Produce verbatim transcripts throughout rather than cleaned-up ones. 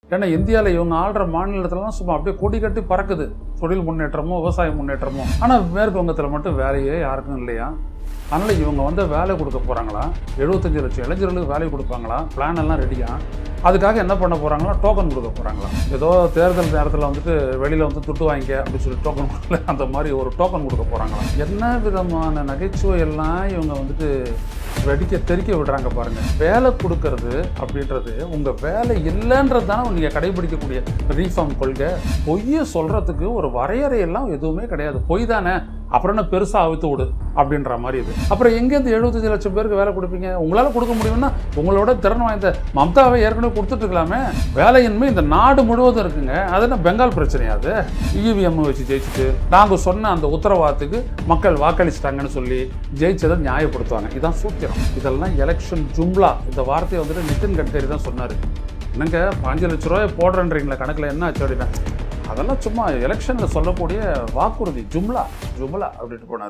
ஏன்னா இந்தியாவில் இவங்க ஆள்ற மாநிலத்திலலாம் சும்மா அப்படியே கொடி கட்டி பறக்குது தொழில் முன்னேற்றமோ விவசாய முன்னேற்றமோ. ஆனால் மேற்கு வங்கத்தில் மட்டும் வேலையே யாருக்கும் இல்லையா? அதனால் இவங்க வந்து வேலை கொடுக்க போகிறாங்களா? எழுபத்தஞ்சு லட்சம் இளைஞர்களுக்கு வேலை கொடுப்பாங்களா? பிளான் எல்லாம் ரெடியா? அதுக்காக என்ன பண்ண போகிறாங்களா? டோக்கன் கொடுக்க போகிறாங்களா? ஏதோ தேர்தல் நேரத்தில் வந்துட்டு வெளியில் வந்து துட்டு வாங்கிக்க அப்படின்னு சொல்லி டோக்கன் கொடுக்கல, அந்த மாதிரி ஒரு டோக்கன் கொடுக்க போகிறாங்களா? என்ன விதமான நகைச்சுவை எல்லாம் இவங்க வந்துட்டு வெடிக்க தெறிக்க விடுறாங்க பாருங்க. வேலை கொடுக்கறது அப்படின்றது உங்க வேலை இல்லைன்றது தானே நீங்க கடைபிடிக்கக்கூடிய ரீஃபார்ம் கொள்கை. பொய்ய சொல்றதுக்கு ஒரு வரையறையெல்லாம் எதுவுமே கிடையாது. பொய் தானே, அப்புறம் என்ன பெருசா அவித்து விடு அப்படின்ற மாதிரி இது. அப்புறம் எங்கேருந்து எழுபத்தஞ்சு லட்சம் பேருக்கு வேலை கொடுப்பீங்க? உங்களால கொடுக்க முடியும்னா உங்களோட திறன் வாய்ந்த மம்தாவை ஏற்கனவே கொடுத்துட்டு இருக்கலாமே. வேலையின்மை இந்த நாடு முழுவதும் இருக்குங்க. அது என்ன பெங்கால் பிரச்சனையாது? இவிஎம் வச்சு ஜெயிச்சுட்டு நாங்க சொன்ன அந்த உத்தரவாதத்துக்கு மக்கள் வாக்களிச்சிட்டாங்கன்னு சொல்லி ஜெயிச்சதை நியாயப்படுத்துவாங்க. இதான் சூத்திரம். இதெல்லாம் எலெக்ஷன் ஜும்லா. இந்த வார்த்தையை வந்துட்டு நிதின் கட்கரி தான் சொன்னாரு. என்னங்க பாஞ்சு லட்ச ரூபாய் போடுறேன்றீங்களா கணக்குல, என்ன ஆச்சு அப்படின்னா அதெல்லாம் சும்மா எலெக்ஷன்ல சொல்லக்கூடிய வாக்குறுதி, ஜும்லா ஜும்லா அப்படின்ட்டு போனாரு.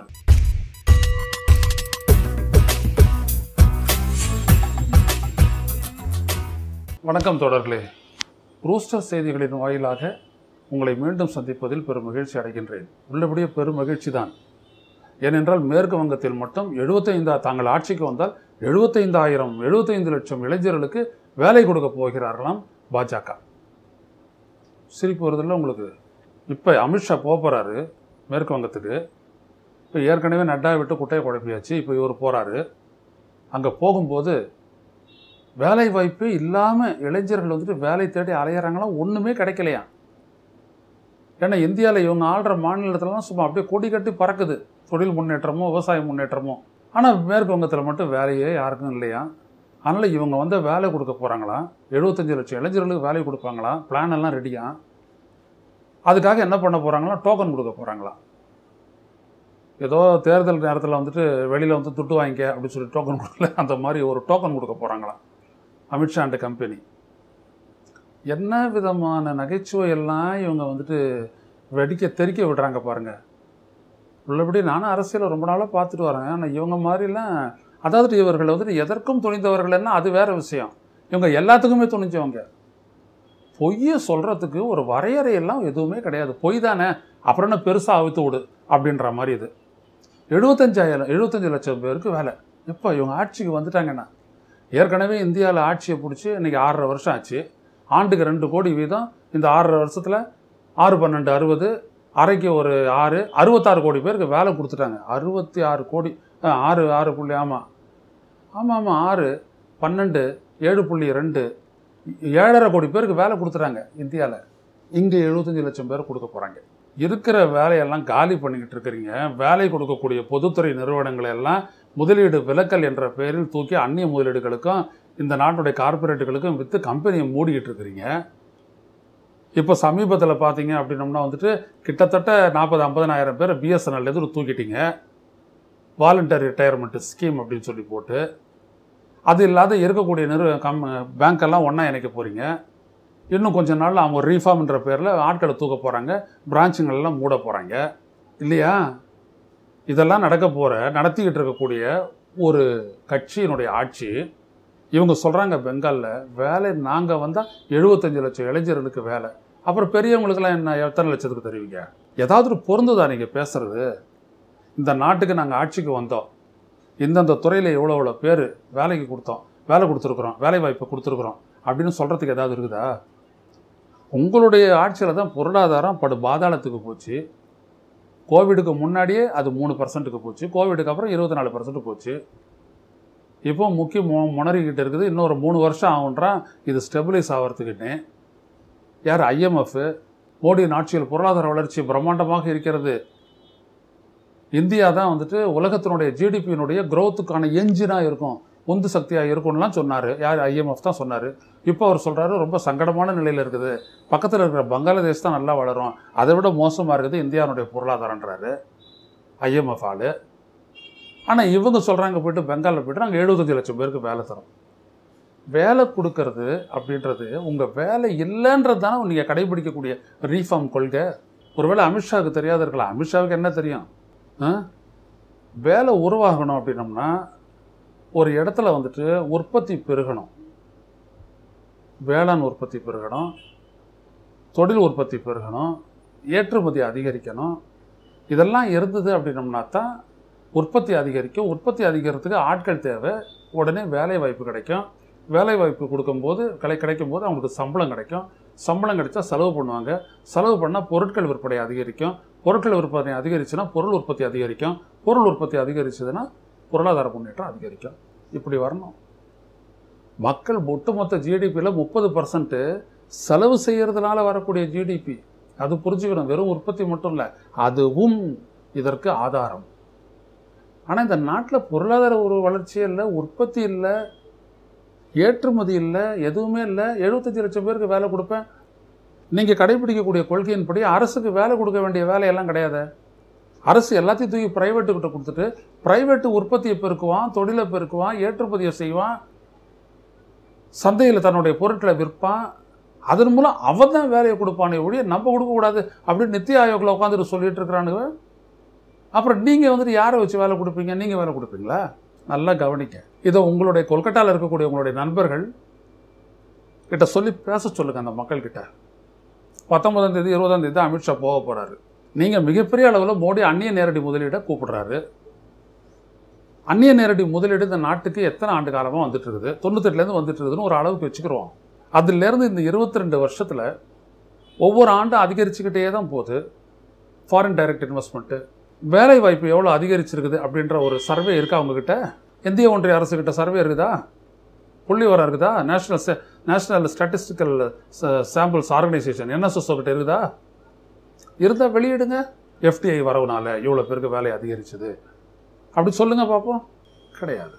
வணக்கம் தோழர்களே, ரூஸ்டர் செய்திகளின் வாயிலாக உங்களை மீண்டும் சந்திப்பதில் பெரும் மகிழ்ச்சி அடைகின்றேன். உள்ளபடியே பெரும் மகிழ்ச்சி தான். ஏனென்றால் மேற்கு வங்கத்தில் மட்டும் எழுபத்தைந்தா தாங்கள் ஆட்சிக்கு வந்தால் எழுபத்தைந்தாயிரம் எழுபத்தைந்து லட்சம் இளைஞர்களுக்கு வேலை கொடுக்க போகிறார்களாம் பாஜக. சிரிப்பு வருதில்ல உங்களுக்கு? இப்போ அமித்ஷா போக போகிறாரு மேற்கு வங்கத்துக்கு. இப்போ ஏற்கனவே நட்டா விட்டு குட்டையை குழப்பியாச்சு. இப்போ இவர் போகிறாரு. அங்கே போகும்போது வேலை வாய்ப்பு இல்லாமல் இளைஞர்கள் வந்துட்டு வேலை தேடி அலையிறாங்களாம். ஒன்றுமே கிடைக்கலையா? ஏன்னா இந்தியாவில் இவங்க ஆள்ற மாநிலத்திலலாம் சும்மா அப்படியே கொடி கட்டி பறக்குது தொழில் முன்னேற்றமோ விவசாய முன்னேற்றமோ. ஆனால் மேற்கு வங்கத்தில் மட்டும் வேலையே யாருக்கும் இல்லையா? அதனால் இவங்க வந்து வேலை கொடுக்க போகிறாங்களா? எழுபத்தஞ்சு லட்சம் இளைஞர்களுக்கு வேலை கொடுப்பாங்களா? பிளான் எல்லாம் ரெடியா? அதுக்காக என்ன பண்ண போகிறாங்களா? டோக்கன் கொடுக்க போகிறாங்களா? ஏதோ தேர்தல் நேரத்தில் வந்துட்டு வெளியில் வந்து துட்டு வாங்கிக்க அப்படின்னு சொல்லி டோக்கன் கொடுக்கல, அந்த மாதிரி ஒரு டோக்கன் கொடுக்க போகிறாங்களா அமித்ஷா அண்ட் கம்பெனி? என்ன விதமான நகைச்சுவை எல்லாம் இவங்க வந்துட்டு வெடிக்க தெறிக்க விடுறாங்க பாருங்க. உள்ளபடி நானும் அரசியலை ரொம்ப நாளாக பார்த்துட்டு வரேன். ஆனால் இவங்க மாதிரிலாம், அதாவது இவர்கள் வந்துட்டு எதற்கும் துணிந்தவர்கள் என்ன, அது வேற விஷயம். இவங்க எல்லாத்துக்குமே துணிஞ்சவங்க. பொய்ய சொல்றதுக்கு ஒரு வரையறையெல்லாம் எதுவுமே கிடையாது. பொய் தானே, அப்புறம் என்ன பெருசா அவித்து விடு அப்படின்ற மாதிரி இது. எழுபத்தஞ்சாயிரம் எழுபத்தஞ்சு லட்சம் பேருக்கு வேலை. எப்போ இவங்க ஆட்சிக்கு வந்துட்டாங்கன்னா, ஏற்கனவே இந்தியாவில் ஆட்சியை பிடிச்சி இன்னைக்கு ஆறரை வருஷம் ஆச்சு. ஆண்டுக்கு ரெண்டு கோடி வீதம். இந்த ஆறரை வருஷத்தில் ஆறு பன்னெண்டு அறுபது, அரைக்கு ஒரு ஆறு, அறுபத்தாறு கோடி பேருக்கு வேலை கொடுத்துட்டாங்க. அறுபத்தி ஆறு கோடி ஆறு ஆறு புள்ளி ஆமாம் ஆமாம் ஆமாம் ஆறு பன்னெண்டு ஏழு புள்ளி ரெண்டு ஏழரை கோடி பேருக்கு வேலை கொடுத்துட்டாங்க இந்தியாவில். இங்கே எழுபத்தஞ்சு லட்சம் பேர் கொடுக்க போகிறாங்க. இருக்கிற வேலையெல்லாம் காலி பண்ணிக்கிட்டு இருக்கிறீங்க. வேலை கொடுக்கக்கூடிய பொதுத்துறை நிறுவனங்களை எல்லாம் முதலீடு விலக்கல் என்ற பெயரில் தூக்கி அந்நிய முதலீடுகளுக்கும் இந்த நாட்டுடைய கார்பரேட்டுகளுக்கும் விற்று கம்பெனியை மூடிக்கிட்டு இருக்கிறீங்க. இப்போ சமீபத்தில் பார்த்தீங்க அப்படின்னோம்னா வந்துட்டு கிட்டத்தட்ட நாற்பது ஐம்பதனாயிரம் பேர் பிஎஸ்என்எல் எதிர்த்து தூக்கிட்டீங்க. வாலண்டரி ரிட்டையர்மெண்ட் ஸ்கீம் அப்படின்னு சொல்லி போட்டு, அது இல்லாத இருக்கக்கூடிய நிறு கம் பேங்க்கெல்லாம் ஒன்றா இணைக்க போகிறீங்க. இன்னும் கொஞ்ச நாளில் அவங்க ரீஃபார்ம்ன்ற பேரில் ஆட்களை தூக்க போகிறாங்க, பிரான்ச்சுங்கள்லாம் மூட போகிறாங்க இல்லையா? இதெல்லாம் நடக்க போகிற நடத்திக்கிட்டு இருக்கக்கூடிய ஒரு கட்சியினுடைய ஆட்சி. இவங்க சொல்கிறாங்க பெங்காலில் வேலை நாங்கள் வந்தால் எழுபத்தஞ்சு லட்சம் இளைஞர்களுக்கு வேலை. அப்புறம் பெரியவங்களுக்கெல்லாம் என்ன எத்தனை லட்சத்துக்கு தருவீங்க? ஏதாவது ஒரு பொருந்துதா நீங்கள் பேசுகிறது? இந்த நாட்டுக்கு நாங்கள் ஆட்சிக்கு வந்தோம், இந்தந்த துறையில் எவ்வளோ எவ்வளோ பேர் வேலைக்கு கொடுத்தோம், வேலை கொடுத்துருக்குறோம், வேலை வாய்ப்பை கொடுத்துருக்குறோம் அப்படின்னு சொல்கிறதுக்கு ஏதாவது இருக்குதா? உங்களுடைய ஆட்சியில் தான் பொருளாதாரம் படு பாதாளத்துக்கு போச்சு. கோவிடுக்கு முன்னாடியே அது மூணு பர்சன்ட்டுக்கு போச்சு. கோவிடுக்கு அப்புறம் இருபத்தி நாலு பர்சன்ட் போச்சு. இப்போ முக்கிய மு முனறிக்கிட்டு இருக்குது. இன்னொரு மூணு வருஷம் ஆகுன்றான் இது ஸ்டெபிலைஸ் ஆகிறதுக்குன்னு. யார்? ஐஎம்எஃப். மோடியின் ஆட்சியில் பொருளாதார வளர்ச்சி பிரம்மாண்டமாக இருக்கிறது. இந்தியா தான் வந்துட்டு உலகத்தினுடைய ஜிடிபியினுடைய க்ரோத்துக்கான என்ஜினாக இருக்கும், உந்து சக்தியாக இருக்கும்லாம் சொன்னார். யார்? ஐஎம்எஃப் தான் சொன்னார். இப்போ அவர் சொல்கிறாரு ரொம்ப சங்கடமான நிலையில் இருக்குது, பக்கத்தில் இருக்கிற பங்களாதேஷ் தான் நல்லா வளரும், அதை விட மோசமாக இருக்குது இந்தியாவுடைய பொருளாதாரன்றாரு ஐஎம்எஃப் ஆள். ஆனால் இவங்க சொல்கிறாங்க போய்ட்டு பெங்காலில் போய்ட்டு நாங்கள் எழுபத்தஞ்சு லட்சம் பேருக்கு வேலை தரோம். வேலை கொடுக்கறது அப்படின்றது உங்கள் வேலை இல்லைன்றது தானே நீங்கள் கடைபிடிக்கக்கூடிய ரீஃபார்ம் கொள்கை. ஒருவேளை அமித்ஷாவுக்கு தெரியாத இருக்கலாம். அமித்ஷாவுக்கு என்ன தெரியும்? வேலை உருவாகணும் அப்படின்னம்னா ஒரு இடத்துல வந்துட்டு உற்பத்தி பெருகணும். வேளாண் உற்பத்தி பெருகணும், தொழில் உற்பத்தி பெருகணும், ஏற்றுமதி அதிகரிக்கணும். இதெல்லாம் இருந்தது அப்படின்னம்னா தான் உற்பத்தி அதிகரிக்கும். உற்பத்தி அதிகரிக்கிறதுக்கு ஆட்கள் தேவை, உடனே வேலை வாய்ப்பு கிடைக்கும். வேலை வாய்ப்பு கொடுக்கும்போது கிடை கிடைக்கும் போது அவங்களுக்கு சம்பளம் கிடைக்கும். சம்பளம் கிடைச்சா செலவு பண்ணுவாங்க. செலவு பண்ணால் பொருட்கள் விற்பனை அதிகரிக்கும். பொருட்கள் விற்பனை அதிகரிச்சுன்னா பொருள் உற்பத்தி அதிகரிக்கும். பொருள் உற்பத்தி அதிகரிச்சதுன்னா பொருளாதார முன்னேற்றம் அதிகரிக்கும். இப்படி வரணும். மக்கள் ஒட்டுமொத்த ஜிடிபியில் முப்பது பர்சன்ட்டு செலவு செய்கிறதுனால வரக்கூடிய ஜிடிபி. அது புரிஞ்சுக்கணும். வெறும் உற்பத்தி மட்டும் இல்லை, அதுவும் இதற்கு ஆதாரம். ஆனால் இந்த நாட்டில் பொருளாதார ஒரு வளர்ச்சியே இல்லை, உற்பத்தி இல்லை, ஏற்றுமதி இல்லை, எதுவுமே இல்லை. எழுபத்தஞ்சு லட்சம் பேருக்கு வேலை கொடுப்பேன். நீங்கள் கடைபிடிக்கக்கூடிய கொள்கையின்படி அரசுக்கு வேலை கொடுக்க வேண்டிய வேலையெல்லாம் கிடையாது. அரசு எல்லாத்தையும் தூக்கி பிரைவேட்டுக்கிட்ட கொடுத்துட்டு பிரைவேட்டு உற்பத்தியை பெருக்குவான், தொழிலை பெருக்குவான், ஏற்றுமதியை செய்வான், சந்தையில் தன்னுடைய பொருட்களை விற்பான். அதன் மூலம் அவன் தான் வேலையை கொடுப்பானே ஒழிய நம்ம கொடுக்கக்கூடாது அப்படின்னு நித்தி ஆயோக்கில் உட்காந்துட்டு சொல்லிட்டு இருக்கிறானுங்க. அப்புறம் நீங்கள் வந்துட்டு யாரை வச்சு வேலை கொடுப்பீங்க? நீங்கள் வேலை கொடுப்பீங்களா? நல்லா கவனிக்க. இதை உங்களுடைய கொல்கட்டாவில் இருக்கக்கூடிய உங்களுடைய நண்பர்கள் கிட்ட சொல்லி பேச சொல்லுங்க. அந்த மக்கள்கிட்ட பத்தொன்பதாம் தேதி இருபதாம் தேதி தான் அமித்ஷா போக போகிறாரு. நீங்கள் மிகப்பெரிய அளவில் மோடி அந்நிய நேரடி முதலீடை கூப்பிடுறாரு. அந்நிய நேரடி முதலீடு இந்த நாட்டுக்கு எத்தனை ஆண்டு காலமாக வந்துட்டு இருக்குது? தொண்ணூத்தெட்டுலேருந்து வந்துட்டு இருக்குதுன்னு ஒரு அளவுக்கு வச்சுக்கிறோம். அதுலேருந்து இந்த இருபத்தி ரெண்டு வருஷத்தில் ஒவ்வொரு ஆண்டும் அதிகரிச்சுக்கிட்டே தான் போகுது. ஃபாரின் டைரக்ட் இன்வெஸ்ட்மெண்ட்டு, வேலை வாய்ப்பு எவ்வளோ அதிகரிச்சிருக்குது அப்படின்ற ஒரு சர்வே இருக்கா அவங்கக்கிட்ட? இந்திய ஒன்றிய அரசுக்கிட்ட சர்வே இருக்குதா? புள்ளி வர இருக்குதா? National national statistical samples organisation NSS கிட்ட இருக்குதா? இருந்தால் வெளியிடுங்க. எஃப்டிஐ வரவுனால இவ்வளோ பேருக்கு வேலை அதிகரிச்சது அப்படி சொல்லுங்கள் பார்ப்போம். கிடையாது.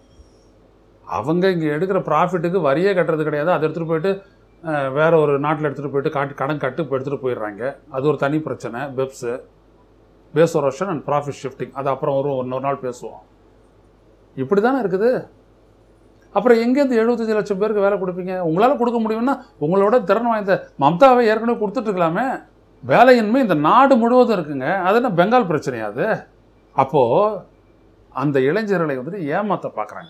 அவங்க இங்கே எடுக்கிற ப்ராஃபிட்டுக்கு வரியே கட்டுறது கிடையாது. அதை எடுத்துகிட்டு போயிட்டு வேறு ஒரு நாட்டில் எடுத்துகிட்டு போயிட்டு காட்டு கடன் கட்டு இப்போ எடுத்துகிட்டு போயிடுறாங்க. அது ஒரு தனி பிரச்சனை. பெப்ஸு, base erosion and profit shifting, அது அப்புறம் ஒரு இன்னொரு நாள் பேசுவோம். இப்படி தானே இருக்குது. அப்புறம் எங்கேருந்து எழுபத்தஞ்சு லட்சம் பேருக்கு வேலை கொடுப்பீங்க? உங்களால் கொடுக்க முடியும்னா உங்களோட திறன் வாய்ந்த மம்தாவை ஏற்கனவே கொடுத்துட்ருக்கலாமே. வேலையின்மை இந்த நாடு முழுவதும் இருக்குங்க. அது என்ன பெங்கால் பிரச்சனையாது? அப்போது அந்த இளைஞர்களை வந்துட்டு ஏமாற்ற பார்க்குறாங்க.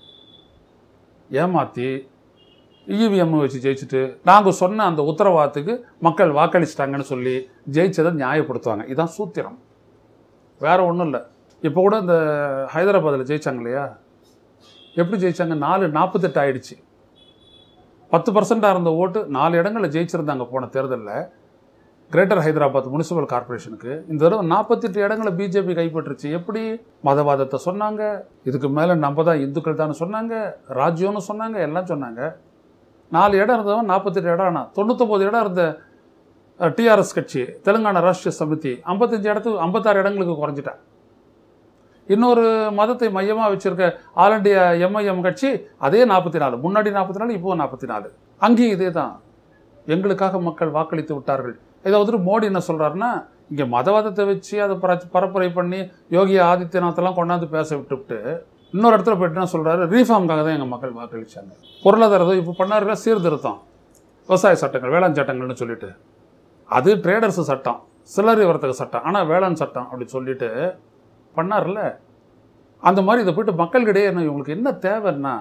ஏமாற்றி இவிஎம் வச்சு ஜெயிச்சுட்டு நாங்கள் சொன்ன அந்த உத்தரவாதத்துக்கு மக்கள் வாக்களிச்சிட்டாங்கன்னு சொல்லி ஜெயிச்சதை நியாயப்படுத்துவாங்க. இதுதான் சூத்திரம், வேறு ஒன்றும் இல்லை. இப்போ கூட இந்த ஹைதராபாத்தில் ஜெயிச்சாங்க இல்லையா? எப்படி ஜெயிச்சாங்க? நாலு நாற்பத்தெட்டு ஆயிடுச்சு. பத்து பர்சன்டாக இருந்த ஓட்டு நாலு இடங்களில் ஜெயிச்சிருந்தாங்க போன தேர்தலில். கிரேட்டர் ஹைதராபாத் முனிசிபல் கார்பரேஷனுக்கு இந்த தடவை நாற்பத்தெட்டு இடங்களை பிஜேபி கைப்பற்றுச்சு. எப்படி? மதவாதத்தை சொன்னாங்க, இதுக்கு மேலே நம்ம தான் இந்துக்கள் தான் சொன்னாங்க, ராஜ்யம்னு சொன்னாங்க, எல்லாம் சொன்னாங்க. நாலு இடம் இருந்தவன் நாற்பத்தெட்டு இடம். ஆனால் தொண்ணூத்தொம்பது இடம் இருந்த டிஆர்எஸ் கட்சி, தெலுங்கானா ராஷ்ட்ரிய சமிதி, ஐம்பத்தஞ்சு இடத்துக்கு ஐம்பத்தாறு இடங்களுக்கு குறைஞ்சிட்டான். இன்னொரு மதத்தை மையமாக வச்சுருக்க ஆல் இண்டியா எம்ஐஎம் கட்சி அதே நாற்பத்தி நாலு, முன்னாடி நாற்பத்தி நாலு, இப்போ நாற்பத்தி நாலு. அங்கேயும் இதே தான். எங்களுக்காக மக்கள் வாக்களித்து விட்டார்கள். இதை வந்துட்டு மோடி என்ன சொல்கிறாருன்னா, இங்கே மதவாதத்தை வச்சு அதை பர பரப்புரை பண்ணி யோகி ஆதித்யநாத்தெல்லாம் கொண்டாந்து பேச விட்டுவிட்டு இன்னொரு இடத்துல போய்ட்டு என்ன சொல்கிறாரு, ரீஃபார்முக்காக தான் எங்கள் மக்கள் வாக்களித்தாங்க. பொருளாதாரத்தை இப்போ பண்ணாருல சீர்திருத்தம், விவசாய சட்டங்கள், வேளாண் சட்டங்கள்னு சொல்லிட்டு, அது ட்ரேடர்ஸு சட்டம், சில்லறை வர்த்தக சட்டம், ஆனால் வேளாண் சட்டம் அப்படின்னு சொல்லிட்டு பண்ணார்ல. அந்த மாதிரி இதை போய்ட்டு மக்கள்கிட்டே என்ன இவங்களுக்கு என்ன தேவைன்னா,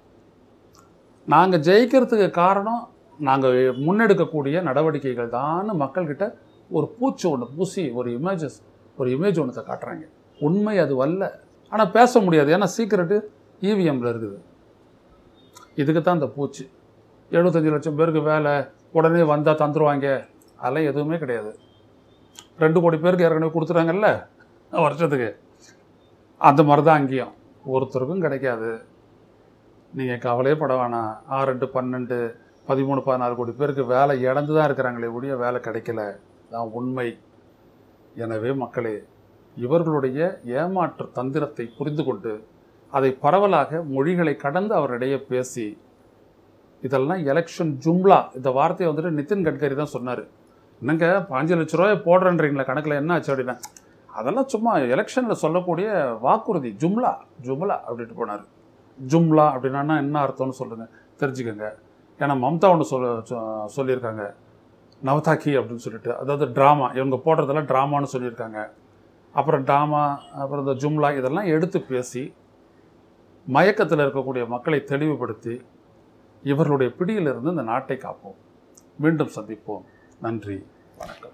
நாங்கள் ஜெயிக்கிறதுக்கு காரணம் நாங்கள் முன்னெடுக்கக்கூடிய நடவடிக்கைகள் தான் மக்கள்கிட்ட ஒரு பூச்சி ஒன்று பூசி ஒரு இமேஜஸ் ஒரு இமேஜ் ஒன்றத்தை காட்டுறாங்க. உண்மை அது வரல. ஆனால் பேச முடியாது, ஏன்னா சீக்கிரட்டு இவிஎம்மில் இருக்குது. இதுக்கு தான் இந்த பூச்சி. எழுபத்தஞ்சி லட்சம் பேருக்கு வேலை உடனே வந்தால் தந்துடுவாங்க, அதெல்லாம் எதுவுமே கிடையாது. ரெண்டு கோடி பேருக்கு ஏற்கனவே கொடுத்துட்டாங்கல்ல வருஷத்துக்கு. அந்த மாதிரி தான் அங்கேயும் ஒருத்தருக்கும் கிடைக்காது. நீங்கள் கவலையே பட வேணாம். ஆறு ரெண்டு பன்னெண்டு பதிமூணு பதினாறு கோடி பேருக்கு வேலை இழந்து தான் இருக்கிறாங்களே ஒழிய வேலை கிடைக்கல தான் உண்மை. எனவே மக்களே, இவர்களுடைய ஏமாற்று தந்திரத்தை புரிந்து கொண்டு அதை பரவலாக மொழிகளை கடந்து அவரிடையே பேசி, இதெல்லாம் எலெக்ஷன் ஜும்லா, இந்த வார்த்தையை வந்துட்டு நிதின் கட்கரி தான் சொன்னார். என்னங்க பாஞ்சு லட்ச ரூபாய் போடுறேன்றீங்களா கணக்கில், என்ன ஆச்சு அப்படின்னா, அதெல்லாம் சும்மா எலெக்ஷனில் சொல்லக்கூடிய வாக்குறுதி, ஜும்லா ஜும்லா அப்படின்ட்டு போனார். ஜும்லா அப்படின்னா என்ன அர்த்தம்னு சொல்லுங்கள், தெரிஞ்சுக்கோங்க. ஏன்னா மம்தா ஒன்று சொல்ல சொல்லியிருக்காங்க, நவதாக்கி அப்படின்னு சொல்லிட்டு, அதாவது ட்ராமா, இவங்க போடுறதெல்லாம் ட்ராமான்னு சொல்லியிருக்காங்க. அப்புறம் ட்ராமா, அப்புறம் இந்த ஜும்லா, இதெல்லாம் எடுத்து பேசி மயக்கத்தில் இருக்கக்கூடிய மக்களை தெளிவுபடுத்தி இவர்களுடைய பிடியிலிருந்து இந்த நாட்டை காப்போம். மீண்டும் சந்திப்போம். நன்றி, வணக்கம்.